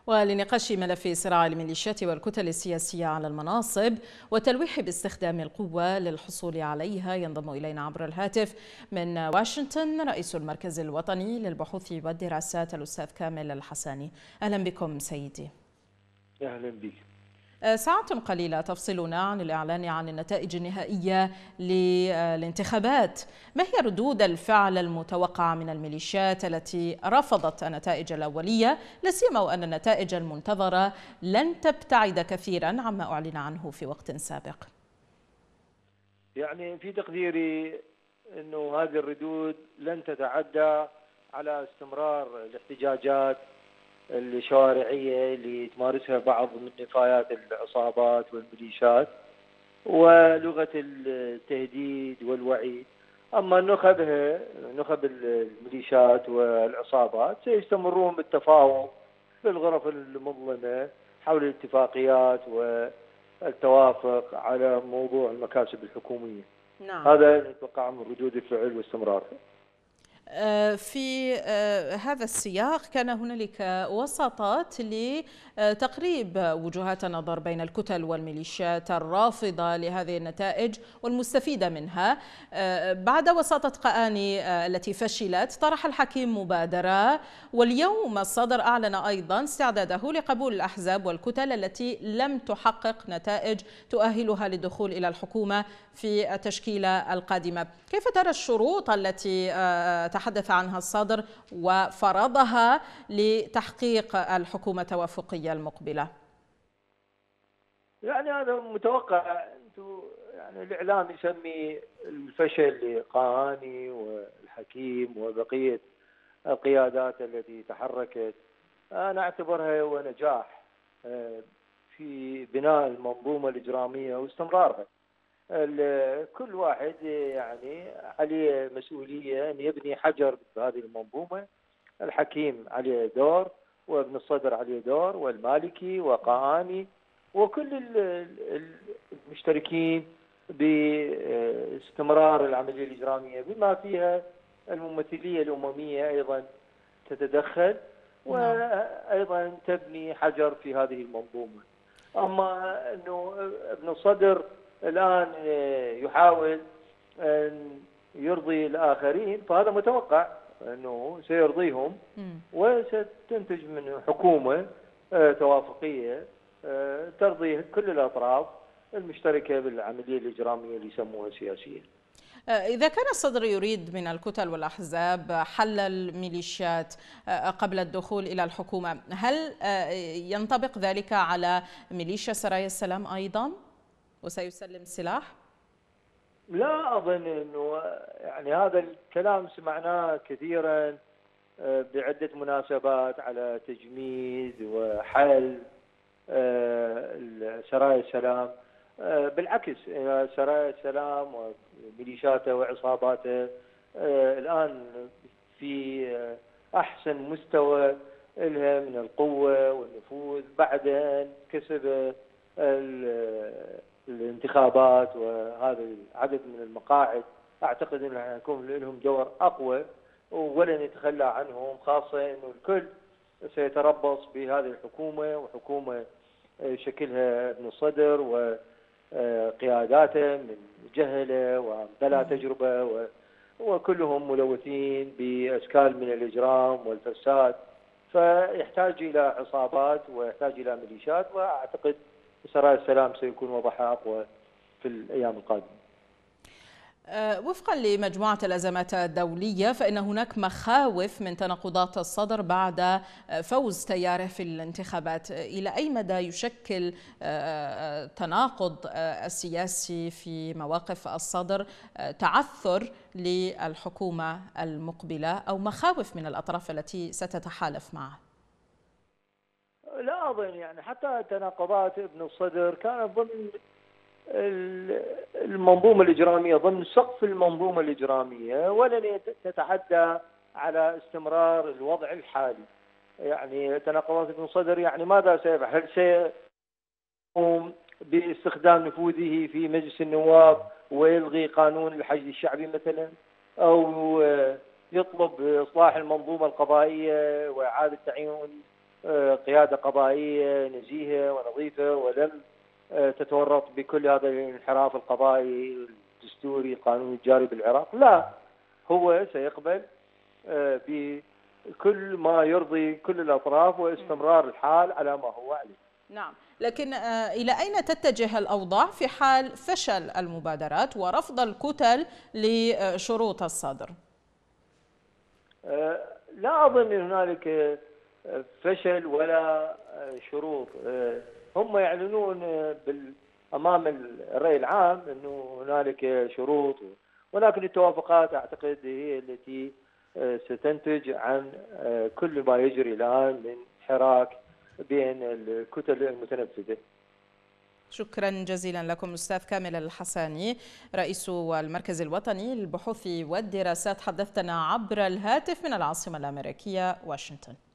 ولنقاش ملف صراع الميليشيات والكتل السياسية على المناصب وتلويح باستخدام القوة للحصول عليها، ينضم إلينا عبر الهاتف من واشنطن رئيس المركز الوطني للبحوث والدراسات الأستاذ كامل الحساني. أهلا بكم سيدي. أهلا بك. ساعة قليلة تفصلنا عن الإعلان عن النتائج النهائية للانتخابات، ما هي ردود الفعل المتوقعة من الميليشيات التي رفضت النتائج الأولية، لا سيما وأن النتائج المنتظرة لن تبتعد كثيرا عما أعلن عنه في وقت سابق؟ يعني في تقديري أنه هذه الردود لن تتعدى على استمرار الاحتجاجات الشوارعية اللي تمارسها بعض من نفايات العصابات والميليشيات ولغة التهديد والوعيد. أما نخب الميليشيات والعصابات سيستمرون بالتفاوض في الغرف المظلمة حول الاتفاقيات والتوافق على موضوع المكاسب الحكومية. نعم. هذا نتوقع من ردود الفعل واستمرار. في هذا السياق كان هنالك وساطات لتقريب وجهات النظر بين الكتل والميليشيات الرافضة لهذه النتائج والمستفيدة منها. بعد وساطة قآني التي فشلت، طرح الحكيم مبادرة، واليوم الصدر أعلن أيضا استعداده لقبول الأحزاب والكتل التي لم تحقق نتائج تؤهلها للدخول إلى الحكومة في التشكيلة القادمة. كيف ترى الشروط التي تحدث عنها الصدر وفرضها لتحقيق الحكومة التوافقية المقبلة؟ يعني هذا متوقع. يعني الإعلام يسمي الفشل لقاني والحكيم وبقية القيادات التي تحركت. أنا أعتبرها هو نجاح في بناء المنظومة الإجرامية واستمرارها. كل واحد يعني عليه مسؤولية أن يبني حجر بهذه المنظومة. الحكيم عليه دور، وابن الصدر عليه دور، والمالكي وقآني وكل المشتركين باستمرار العملية الإجرامية، بما فيها الممثلية الأممية أيضا تتدخل وأيضا تبني حجر في هذه المنظومة. أما أنه ابن الصدر الآن يحاول أن يرضي الآخرين، فهذا متوقع أنه سيرضيهم وستنتج من حكومة توافقية ترضي كل الأطراف المشتركة بالعملية الإجرامية اللي يسموها سياسية. إذا كان الصدر يريد من الكتل والأحزاب حل الميليشيات قبل الدخول إلى الحكومة، هل ينطبق ذلك على ميليشيا سرايا السلام أيضا وسيسلم السلاح؟ لا أظن أنه يعني هذا الكلام سمعناه كثيرا بعدة مناسبات على تجميد وحل سرايا السلام. بالعكس، سرايا السلام وميليشياته وعصاباته الآن في أحسن مستوى لها من القوة والنفوذ بعد أن كسب الانتخابات وهذا العدد من المقاعد. أعتقد أنه يكون لهم دور أقوى ولن يتخلى عنهم، خاصة أنه الكل سيتربص بهذه الحكومة، وحكومة شكلها ابن الصدر وقياداته من جهلة وبلا تجربة وكلهم ملوثين بأشكال من الإجرام والفساد، فيحتاج إلى عصابات ويحتاج إلى ميليشيات. وأعتقد سرايا السلام سيكون وضعها أقوى في الأيام القادمة. وفقا لمجموعة الأزمات الدولية، فإن هناك مخاوف من تناقضات الصدر بعد فوز تياره في الانتخابات. إلى أي مدى يشكل التناقض السياسي في مواقف الصدر تعثر للحكومة المقبلة أو مخاوف من الأطراف التي ستتحالف معه؟ لا أظن، يعني حتى تناقضات ابن الصدر كانت ضمن المنظومة الإجرامية، ضمن سقف المنظومة الإجرامية، ولن تتعدى على استمرار الوضع الحالي. يعني تناقضات ابن صدر يعني ماذا سيفعل؟ هل سيقوم باستخدام نفوذه في مجلس النواب ويلغي قانون الحشد الشعبي مثلا، أو يطلب إصلاح المنظومة القضائية وإعادة تعيين قيادة قضائية نزيهة ونظيفة ولم تتورط بكل هذا الانحراف القضائي الدستوري القانوني الجاري بالعراق. لا، هو سيقبل بكل ما يرضي كل الأطراف واستمرار الحال على ما هو عليه. نعم، لكن إلى أين تتجه الأوضاع في حال فشل المبادرات ورفض الكتل لشروط الصدر؟ لا أظن هنالك فشل ولا شروط. هم يعلنون أمام الرأي العام أنه هنالك شروط، ولكن التوافقات أعتقد هي التي ستنتج عن كل ما يجري الآن من حراك بين الكتل المتنفذة. شكرا جزيلا لكم أستاذ كامل الحساني، رئيس المركز الوطني للبحوث والدراسات، حدثتنا عبر الهاتف من العاصمة الأمريكية واشنطن.